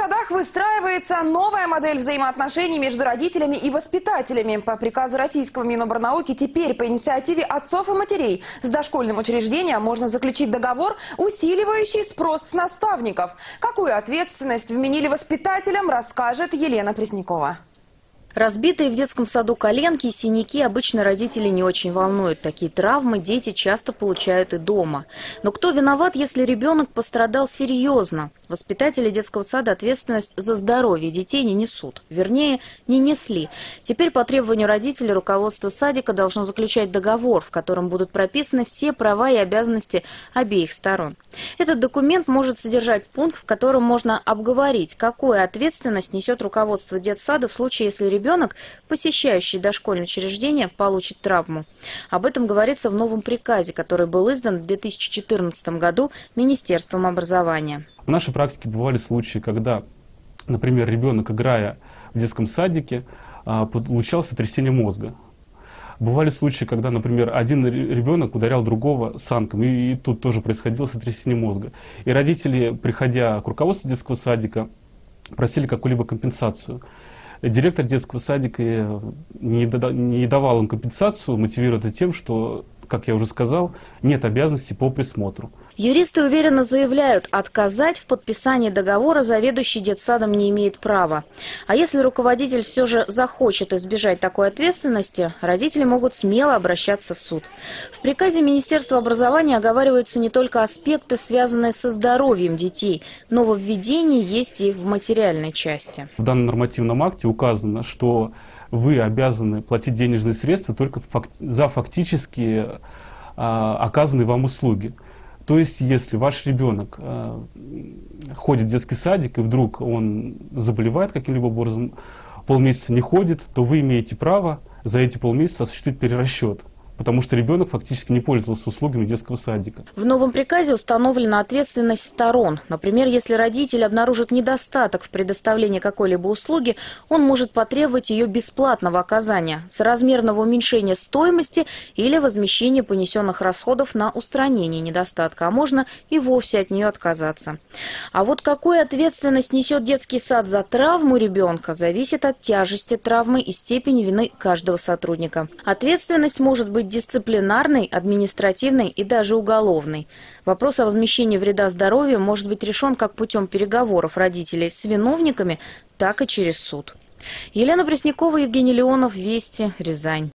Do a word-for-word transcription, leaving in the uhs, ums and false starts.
садах выстраивается новая модель взаимоотношений между родителями и воспитателями. По приказу российского Минобрнауки теперь по инициативе отцов и матерей с дошкольным учреждением можно заключить договор, усиливающий спрос с наставников. Какую ответственность вменили воспитателям, расскажет Елена Преснякова. Разбитые в детском саду коленки и синяки обычно родителей не очень волнуют. Такие травмы дети часто получают и дома. Но кто виноват, если ребенок пострадал серьезно? Воспитатели детского сада ответственность за здоровье детей не несут. Вернее, не несли. Теперь по требованию родителей руководство садика должно заключать договор, в котором будут прописаны все права и обязанности обеих сторон. Этот документ может содержать пункт, в котором можно обговорить, какую ответственность несет руководство детсада в случае, если ребенок Ребенок, посещающий дошкольное учреждение, получит травму. Об этом говорится в новом приказе, который был издан в две тысячи четырнадцатом году Министерством образования. В нашей практике бывали случаи, когда, например, ребенок, играя в детском садике, получал сотрясение мозга. Бывали случаи, когда, например, один ребенок ударял другого санком, и, и тут тоже происходило сотрясение мозга. И родители, приходя к руководству детского садика, просили какую-либо компенсацию. Директор детского садика не давал им компенсацию, мотивируя это тем, что, как я уже сказал, нет обязанности по присмотру. Юристы уверенно заявляют, отказать в подписании договора заведующий детсадом не имеет права. А если руководитель все же захочет избежать такой ответственности, родители могут смело обращаться в суд. В приказе Министерства образования оговариваются не только аспекты, связанные со здоровьем детей. Нововведения есть и в материальной части. В данном нормативном акте указано, что вы обязаны платить денежные средства только за фактически а, оказанные вам услуги. То есть, если ваш ребенок э, ходит в детский садик, и вдруг он заболевает каким-либо образом, полмесяца не ходит, то вы имеете право за эти полмесяца осуществить перерасчет, потому что ребенок фактически не пользовался услугами детского садика. В новом приказе установлена ответственность сторон. Например, если родитель обнаружит недостаток в предоставлении какой-либо услуги, он может потребовать ее бесплатного оказания, соразмерного уменьшения стоимости или возмещения понесенных расходов на устранение недостатка, а можно и вовсе от нее отказаться. А вот какую ответственность несет детский сад за травму ребенка, зависит от тяжести травмы и степени вины каждого сотрудника. Ответственность может быть дисциплинарной, административной и даже уголовной. Вопрос о возмещении вреда здоровью может быть решен как путем переговоров родителей с виновниками, так и через суд. Елена Преснякова, Евгений Леонов, Вести, Рязань.